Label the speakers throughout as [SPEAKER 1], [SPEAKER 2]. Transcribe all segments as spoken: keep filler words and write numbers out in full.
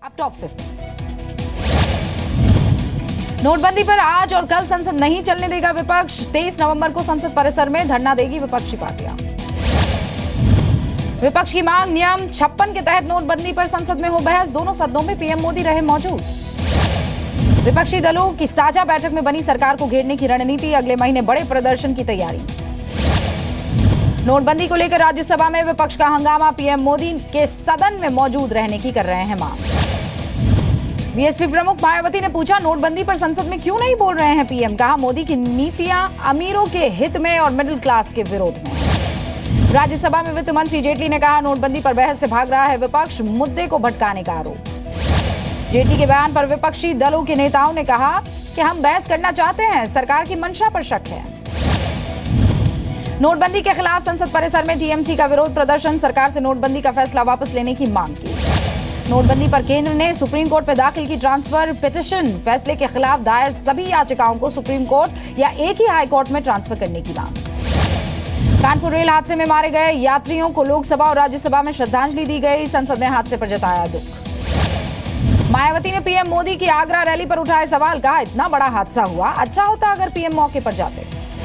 [SPEAKER 1] अब top fifty. नोटबंदी पर आज और कल संसद नहीं चलने देगा विपक्ष। तेईस नवंबर को संसद परिसर में धरना देगी विपक्षी पार्टियां। विपक्ष की मांग, नियम छप्पन के तहत नोटबंदी पर संसद में हो बहस। दोनों सदनों में पीएम मोदी रहे मौजूद। विपक्षी दलों की साझा बैठक में बनी सरकार को घेरने की रणनीति। अगले महीने बड़े प्रदर्शन की तैयारी। नोटबंदी को लेकर राज्यसभा में विपक्ष का हंगामा। पीएम मोदी के सदन में मौजूद रहने की कर रहे हैं मांग। बीएसपी प्रमुख मायावती ने पूछा, नोटबंदी पर संसद में क्यों नहीं बोल रहे हैं पीएम। कहा, मोदी की नीतियां अमीरों के हित में और मिडिल क्लास के विरोध में। राज्यसभा में वित्त मंत्री जेटली ने कहा, नोटबंदी पर बहस से भाग रहा है विपक्ष, मुद्दे को भटकाने का आरोप। जेटली के बयान पर विपक्षी दलों के नेताओं ने कहा कि हम बहस करना चाहते हैं, सरकार की मंशा पर शक है। नोटबंदी के खिलाफ संसद परिसर में टीएमसी का विरोध प्रदर्शन। सरकार से नोटबंदी का फैसला वापस लेने की मांग की। नोटबंदी पर केंद्र ने सुप्रीम कोर्ट में दाखिल की ट्रांसफर पिटीशन। फैसले के खिलाफ दायर सभी याचिकाओं को सुप्रीम कोर्ट या एक ही हाई कोर्ट में ट्रांसफर करने की मांग। कानपुर रेल हादसे में मारे गए यात्रियों को लोकसभा और राज्यसभा में श्रद्धांजलि दी गई। संसद ने हादसे पर जताया दुख। मायावती ने पीएम मोदी की आगरा रैली पर उठाए सवाल। कहा, इतना बड़ा हादसा हुआ, अच्छा होता अगर पीएम मौके पर जाते।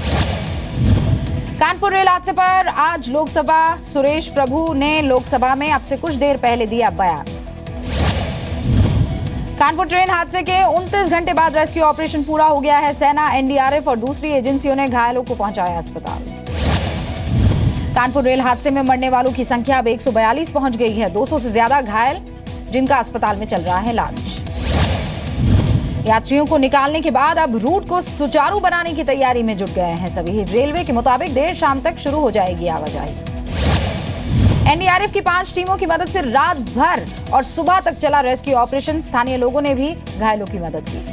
[SPEAKER 1] कानपुर रेल हादसे पर आज लोकसभा सुरेश प्रभु ने लोकसभा में अब से कुछ देर पहले दिया बयान। कानपुर ट्रेन हादसे के उनतीस घंटे बाद रेस्क्यू ऑपरेशन पूरा हो गया है। सेना, एनडीआरएफ और दूसरी एजेंसियों ने घायलों को पहुंचाया अस्पताल। कानपुर रेल हादसे में मरने वालों की संख्या अब एक सौ बयालीस पहुंच गई है। दो सौ से ज्यादा घायल, जिनका अस्पताल में चल रहा है इलाज। यात्रियों को निकालने के बाद अब रूट को सुचारू बनाने की तैयारी में जुट गए हैं सभी। रेलवे के मुताबिक देर शाम तक शुरू हो जाएगी आवाजाही। एनडीआरएफ की पांच टीमों की मदद से रात भर और सुबह तक चला रेस्क्यू ऑपरेशन। स्थानीय लोगों ने भी घायलों की मदद की।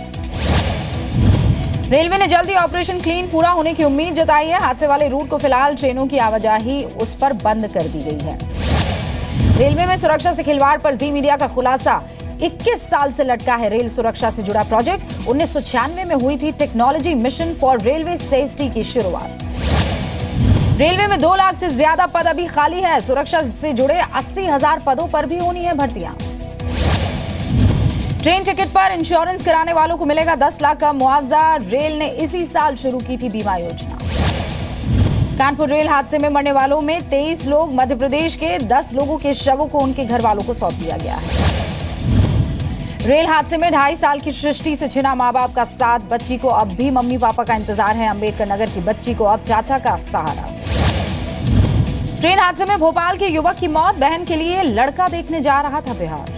[SPEAKER 1] रेलवे ने जल्दी ऑपरेशन क्लीन पूरा होने की उम्मीद जताई है। हादसे वाले रूट को फिलहाल ट्रेनों की आवाजाही उस पर बंद कर दी गई है। रेलवे में सुरक्षा से खिलवाड़ पर जी मीडिया का खुलासा। इक्कीस साल से लटका है रेल सुरक्षा से जुड़ा प्रोजेक्ट। उन्नीस सौ छियानवे में हुई थी technology mission for railway safety की शुरुआत। रेलवे में दो लाख से ज्यादा पद अभी खाली है। सुरक्षा से जुड़े अस्सी हजार पदों पर भी होनी है भर्तियां। ट्रेन टिकट पर इंश्योरेंस कराने वालों को मिलेगा दस लाख का मुआवजा। रेल ने इसी साल शुरू की थी बीमा योजना। कानपुर रेल हादसे में मरने वालों में तेईस लोग मध्य प्रदेश के। दस लोगों के शवों को उनके घर वालों को सौंप दिया गया है। रेल हादसे में ढाई साल की सृष्टि से छिना मां बाप का साथ। बच्ची को अब भी मम्मी पापा का इंतजार है। अंबेडकर नगर की बच्ची को अब चाचा का सहारा। ट्रेन हादसे में भोपाल के युवक की मौत। बहन के लिए लड़का देखने जा रहा था बिहार।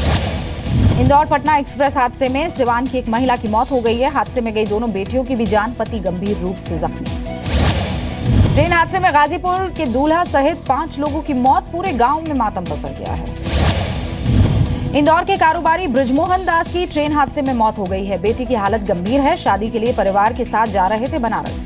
[SPEAKER 1] इंदौर पटना एक्सप्रेस हादसे में सिवान की एक महिला की मौत हो गई है। हादसे में गई दोनों बेटियों की भी जान। पति गंभीर रूप से जख्मी। ट्रेन हादसे में गाजीपुर के दूल्हा सहित पांच लोगों की मौत। पूरे गांव में मातम पसर गया है। इंदौर के कारोबारी बृजमोहन दास की ट्रेन हादसे में मौत हो गई है। बेटी की हालत गंभीर है। शादी के लिए परिवार के साथ जा रहे थे बनारस।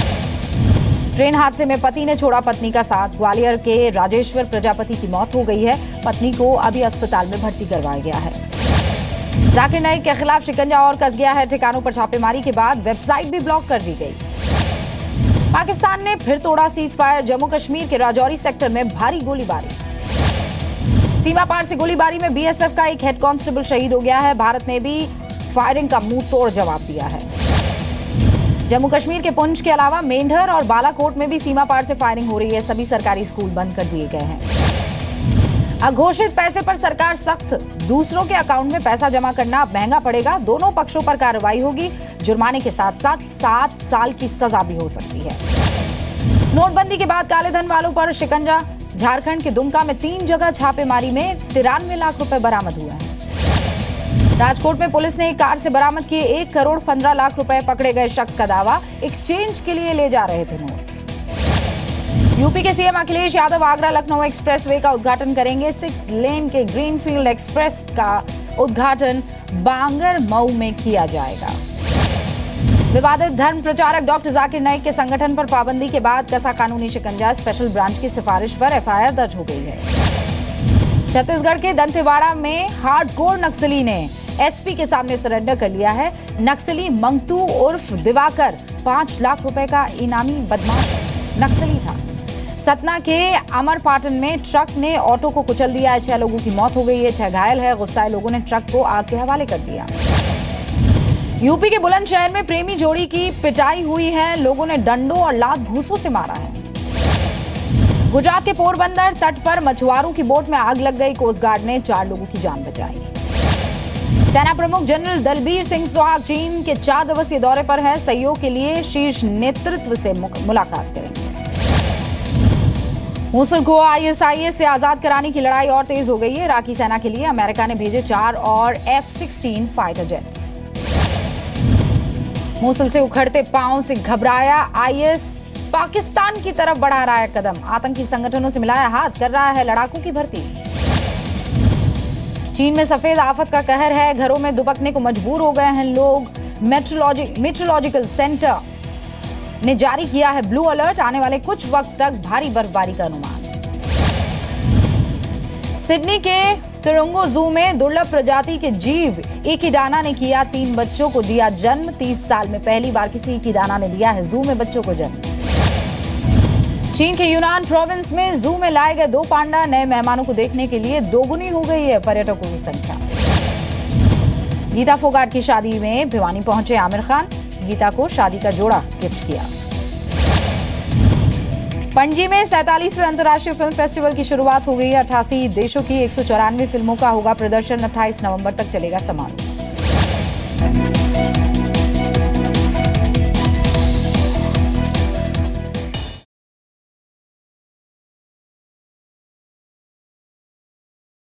[SPEAKER 1] ट्रेन हादसे में पति ने छोड़ा पत्नी का साथ। ग्वालियर के राजेश्वर प्रजापति की मौत हो गई है। पत्नी को अभी अस्पताल में भर्ती करवाया गया है। जाकिर नाइक के खिलाफ शिकंजा और कस गया है। ठिकानों पर छापेमारी के बाद वेबसाइट भी ब्लॉक कर दी गई। पाकिस्तान ने फिर तोड़ा सीज फायर। जम्मू कश्मीर के राजौरी सेक्टर में भारी गोलीबारी। सीमा पार से गोलीबारी में बीएसएफ का एक हेड कांस्टेबल शहीद हो गया है। भारत ने भी फायरिंग का मुंह तोड़ जवाब दिया है। जम्मू कश्मीर के पुंछ के अलावा मेंढर और बालाकोट में भी सीमा पार से फायरिंग हो रही है। सभी सरकारी स्कूल बंद कर दिए गए हैं। अघोषित पैसे पर सरकार सख्त। दूसरों के अकाउंट में पैसा जमा करना अब महंगा पड़ेगा। दोनों पक्षों पर कार्रवाई होगी। जुर्माने के साथ साथ सात साल की सजा भी हो सकती है। नोटबंदी के बाद काले धन वालों पर शिकंजा। झारखंड के दुमका में तीन जगह छापेमारी में तिरानवे लाख रुपए बरामद हुए हैं। राजकोट में पुलिस ने एक कार से बरामद किए एक करोड़ पंद्रह लाख रुपए। पकड़े गए शख्स का दावा, एक्सचेंज के लिए ले जा रहे थे नोट। यूपी के सीएम अखिलेश यादव आगरा लखनऊ एक्सप्रेसवे का उद्घाटन करेंगे। सिक्स लेन के ग्रीनफील्ड एक्सप्रेस का उद्घाटन बांगर मऊ में किया जाएगा। विवादित धर्म प्रचारक डॉक्टर जाकिर नाइक के संगठन पर पाबंदी के बाद कसा कानूनी शिकंजा। स्पेशल ब्रांच की सिफारिश पर एफआईआर दर्ज हो गई है। छत्तीसगढ़ के दंतेवाड़ा में हार्डकोर नक्सली ने एसपी के सामने सरेंडर कर लिया है। नक्सली मंगतू उर्फ दिवाकर पांच लाख रुपए का इनामी बदमाश नक्सली था। सतना के अमरपाटन में ट्रक ने ऑटो को कुचल दिया है। छह लोगों की मौत हो गई है, छह घायल है। गुस्साए लोगों ने ट्रक को आग के हवाले कर दिया। यूपी के बुलंदशहर में प्रेमी जोड़ी की पिटाई हुई है। लोगों ने डंडों और लात घूंसों से मारा है। गुजरात के पोरबंदर तट पर मछुआरों की बोट में आग लग गई। कोस्ट गार्ड ने चार लोगों की जान बचाई। सेना प्रमुख जनरल दलबीर सिंह सुहाग चीन के चार दिवसीय दौरे पर है। सहयोग के लिए शीर्ष नेतृत्व से मुलाकात करेंगे। मोसुल को आईएसआईएस से आजाद कराने की लड़ाई और तेज हो गई है। इराकी सेना के लिए अमेरिका ने भेजे चार और F sixteen fighter jets. Mosul से उखड़ते पांव से घबराया आईएस पाकिस्तान की तरफ बढ़ा रहा है कदम। आतंकी संगठनों से मिलाया हाथ, कर रहा है लड़ाकों की भर्ती। चीन में सफेद आफत का कहर है। घरों में दुबकने को मजबूर हो गए हैं लोग। मेट्रोलॉजी मेट्रोलॉजिकल सेंटर ने जारी किया है ब्लू अलर्ट। आने वाले कुछ वक्त तक भारी बर्फबारी का अनुमान। सिडनी के तिरंगो जू में दुर्लभ प्रजाति के जीव इकिडाना ने किया तीन बच्चों को दिया जन्म। तीस साल में पहली बार किसी इकिडाना ने दिया है जू में बच्चों को जन्म। चीन के यूनान प्रोविंस में जू में लाए गए दो पांडा। नए मेहमानों को देखने के लिए दोगुनी हो गई है पर्यटकों की संख्या। गीता फोगाट की शादी में भिवानी पहुंचे आमिर खान। गीता को शादी का जोड़ा गिफ्ट किया। पणजी में सैंतालीसवें अंतर्राष्ट्रीय फिल्म फेस्टिवल की शुरुआत हो गई है। अट्ठासी देशों की एक सौ चौरानवे फिल्मों का होगा प्रदर्शन। अट्ठाईस नवंबर तक चलेगा समारोह।